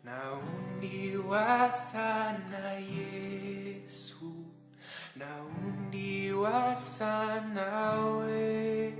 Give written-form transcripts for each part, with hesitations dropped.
Naundiwa sana Yesu, naundiwa sana we,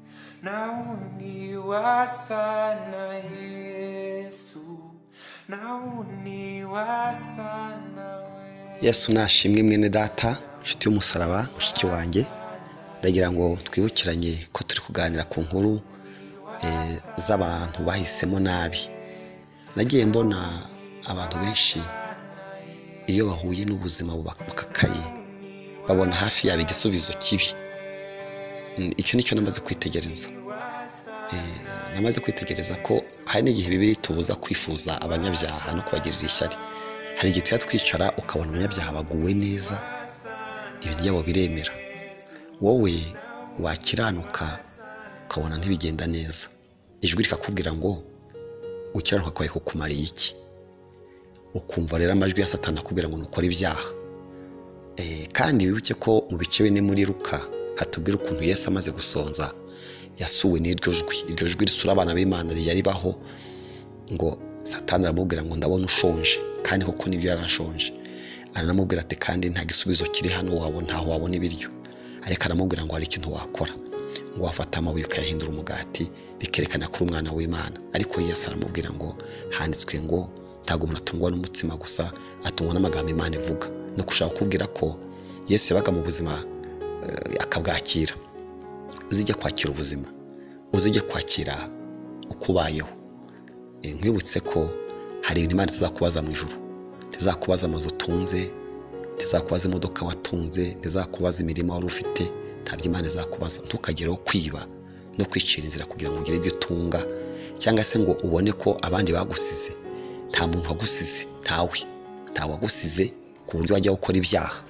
naundiwa sana Yesu, naundiwa sana we. Yesu nashimwe mwene data, nshuti y'umusaraba, mushiki wanjye. Ndagira ngo twibukiranye ko turi kuganira ku nkuru z'abantu bahisemo nabi. Nagiye mbona abantu benshi iyo bahuye n'ubuzima bukakaye babona hafi yabo igisubizo kibi. Icyo nicyo namaze kwitegereza. Namaze kwitegereza ko hari n'igihe Bibiliya itubuza kwifuza abanyabyaha no kubagirira ishyari. Hari igihe tuya twicara ukabona abanyabyaha baguwe neza, ibintu byabo biremera. Wowe wakiranuka ukabona ntibigenda neza. Ijwi rikakubwira ngo gukiranuka kwawe kukumariye iki? Ukumva rero amajwi ya Satani akubwira ngo nukora ibyaha. Kandi wibuke ko mu bice bine muri Luka hatubwira ukuntu Yesu amaze gusonza yasuwe n'iryo jwi. Iryo jwi risura abana b'Imana yaribaho ngo Satani aramubwira ngo ndabona ushonje, kandi koko nibyo yarashonje. Aranamubwira ati kandi nta gisubizo kiri hano, ntaho wabona ibiryo. Ariko aramubwira ngo hari ikintu wakora, ngo wafata amabuye ukayahindura umugati, bikerekana ko umwana w'Imana. Ariko Yesu aramubwira ngo handitswe ngo ntago umuntu atungwa n'umutsima gusa, atungwa n'amagambo Imana ivuga. No kushaka kubwira ko Yesu yabaga mu buzima akabwakira. Uzijya kwakira ubuzima, uzijya kwakira ukubayeho. Nkwibutse ko hari ibintu Imana izakubaza mu ijuru. Izakubaza amazu utunze, izakubaza imodoka watunze, izakubaza imirimo wari ufite. Ntabyo Imana izakubaza. Ntukagereho kwiba no kwicira inzira kugira ngo ugire ibyo utunga, cyangwa se ngo ubone ko abandi bagusize. Nta muntu wagusize, nta wagusize ku buryo wajya gukora ibyaha.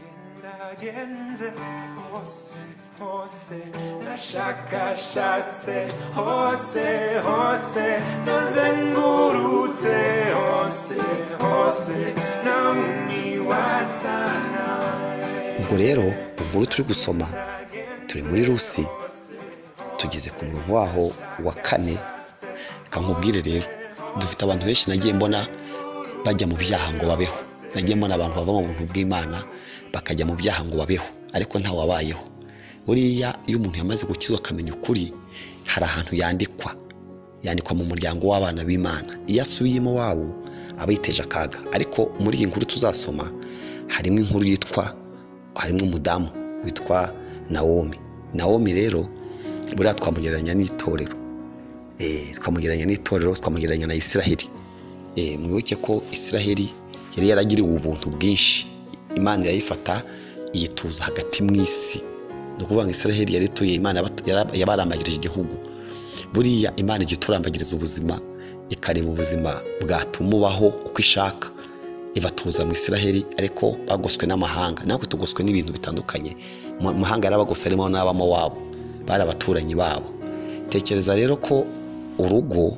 Nashakashatse hose nazengurutse hose naundiwa sana. Ubwo rero inkuru turi gusoma turi muri Rusi, tugeze ku murongo waho wa 4. Kankubwire rero, dufite abantu benshi nagiye mbona bajya mu byaha ngo babeho. Nagiye mbona abantu bava mu buntu bw'Imana bakajya mu byaha ngo babeho, ariko nta wabayeho. Buriya iyo umuntu yamaze gukizwa akamenya ukuri, hari ahantu yandikwa mu muryango w'abana b'Imana. Iyo asubiyemo wabo aba yiteje akaga. Ariko muri iyi nkuru tuzasoma harimo inkuru harimo umudamu witwa Nawomi rero buriya twamugereranya n'itorero. Twamugereranya na Isiraheli. Mwibuke ko Isiraheli yari yaragiriwe ubuntu bwinshi. Imana yayifata iyituza hagati mu isi. No kuvuga ngo Isiraheli yari tuye Imana yabarambagirije igihugu. Buriya Imana ijya iturambagiriza ubuzima, ikareba ubuzima bwatumubaho uko ishaka. Ibatuza mu Isiraheli, ariko bagoswe n'amahanga. Nako tugoswe n'ibintu bitandukanye. Mu mahanga yarabagose harimo n'abamo wabo, bari abaturanyi babo. Tekereza rero ko urugo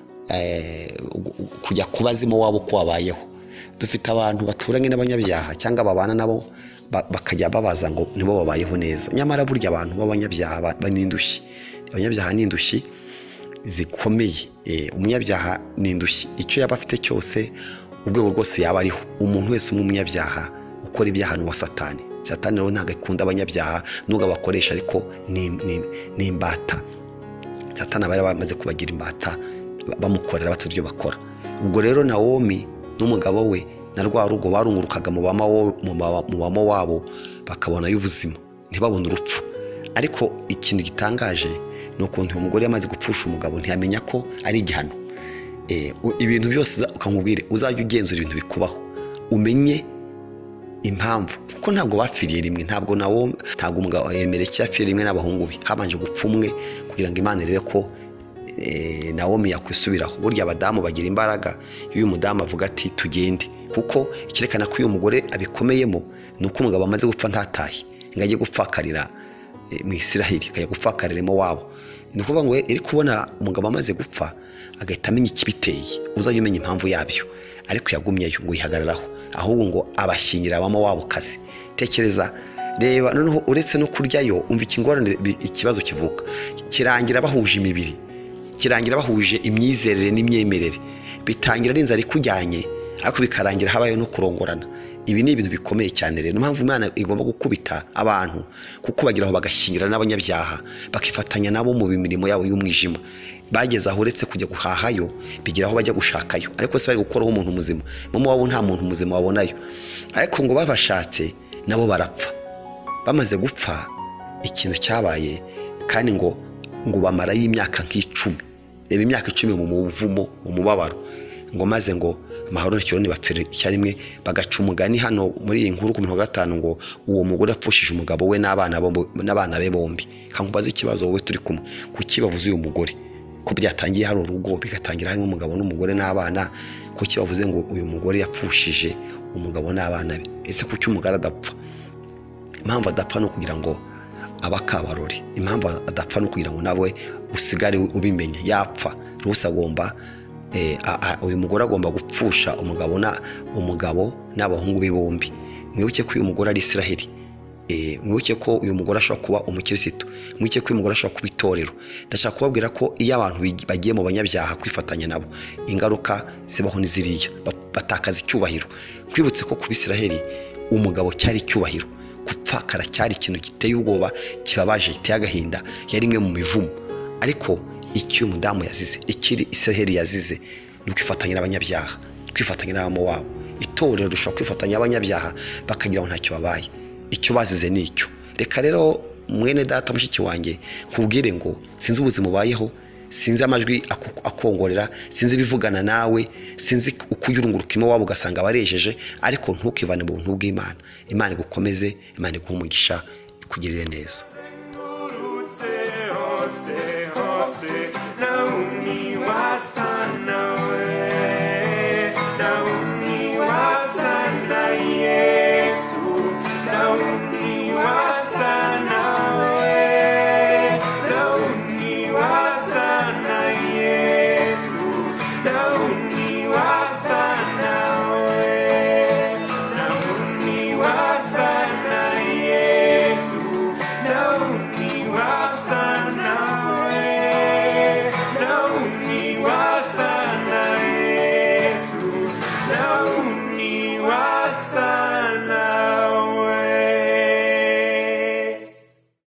kujya kubazimo wabo ko wabayeho. Dufite abantu baturanye n'abanyabyaha cyangwa babana nabo bakajya babaza ngo nibo babayeho neza. Nyamara burya abantu b'abanyabyaha banindushyi. Abanyabyaha n'indushyi zikomeye. Umunyabyaha n'indushyi, icyo yaba afite cyose urwego rwose yaba ariho. Umuntu wese umunyabyaha ukora ibyaha n'uwa Satani. Satani rero ntabwo akunda abanyabyaha nubwo abakoresha, ariko ni imbata. Satani aba yaramaze kubagira imbata, bamukorera bataryo bakora. Ubwo rero Nawomi n'umugabo we na rwa rugo barungurukaga mu bamo wabo bakabona y'ubuzima, ntibabone urupfu. Ariko ikintu gitangaje ni ukuntu uyu mugore yamaze gupfusha umugabo ntiyamenya ko ari igihano. Ibintu byose ukamubwire, uzajya ugenzura ibintu bikubaho, umenye impamvu, kuko ntabwo bapfiriye rimwe. Ntabwo umugabo yemereye ko yapfiriye rimwe n'abahungu be. Habanje gupfa umwe kugira ngo Imana irebe ko Nawomi yakwisubiraho. Burya abadamu bagira imbaraga. Iyo uyu mudamu avuga ati tugende, kuko ikerekana ko uyu mugore abikomeyemo ni uko umugabo amaze gupfa ntatahe ngo ajye gupfakarira mu Isiraheli, akajya gupfakariremo wabo. Ni ukuvuga ngo iri kubona umugabo amaze gupfa agahita amenya ikibiteye, uzajya umenya impamvu yabyo. Ariko yagumyeyo ngo yihagararaho, ahubwo ngo abashyingira abamo wabo kazi. Tekereza, reba noneho uretse no kuryayo, umva ikingorane ikibazo kivuka. Kirangira bahuje imibiri, kirangira bahuje imyizerere n'imyemerere. bitangira ari inzara ikujyanye ariko bikarangira habayeho no kurongorana. Ibi ni ibintu bikomeye cyane rero. Impamvu Imana igomba gukubita abantu kuko bagiraho bagashyingira n'abanyabyaha bakifatanya nabo mu bimirimo yabo y'umwijima. Bageze aho uretse kujya guhahayo bigiraho bajya gushakayo, ariko se bari gukoraho umuntu muzima. Mama wabo nta muntu muzima wabonayo, ariko ngo babashatse nabo barapfa. Bamaze gupfa ikintu cyabaye kandi ngo bamara y'imyaka nk'icumi. Reba imyaka 10 mu muvumo mu mubabaro, ngo maze ngo mahoro n'ikironi bapfira icyarimwe. Bagaca umugani hano muri iyi nkuru ku 5 ngo uwo mugore apfushije umugabo we n'abana be bombi. Kankubaza ikibazo wowe turi kumwe, kuki bavuze uyu mugore ko byatangiye hari urugo bigatangira harimo umugabo n'umugore n'abana, kuki bavuze ngo uyu mugore yapfushije umugabo n'abana be? Ese kuki umugore adapfa? Impamvu adapfa no kugira ngo abakabarori, impamvu adapfa no kugira ngo nawe usigare ubimenye. Yapfa rusa agomba uyu mugore agomba gupfusha umugabo n'abahungu be bombi. Mwibuke ko uyu mugore ari Isiraheli, mwibuke ko uyu mugore ashobora kuba umukirisitu, mwibuke ko uyu mugore ashobora kuba itorero. Ndashaka kubabwira ko iyo abantu bagiye mu banyabyaha kwifatanya nabo, ingaruka zibaho n'iziriya, batakaza icyubahiro. Kwibutse ko ku Bisiraheli umugabo cyari icyubahiro, gupfakara cyari ikintu giteye ubwoba, kibabaje, giteye agahinda, yari imwe mu mivumo. Ariko icyo umudamu yazize, ikiri Isiraheli yazize, ni kwifatanya n'abanyabyaha, kwifatanya n'abamo wabo. Itorero rishobora kwifatanya n'abanyabyaha bakagira ngo ntacyo babaye. Icyo bazize ni icyo. Reka rero mwene data mushiki wanjye kubwire ngo sinzi ubuzima ubayeho, sinzi amajwi akongorera, sinzi ibivugana nawe, sinzi ukuyurunguruka imo wabo ugasanga barejeje, ariko ntukivane mu buntu bw'Imana. Imana igukomeze, Imana iguhe umugisha, ikugirire neza.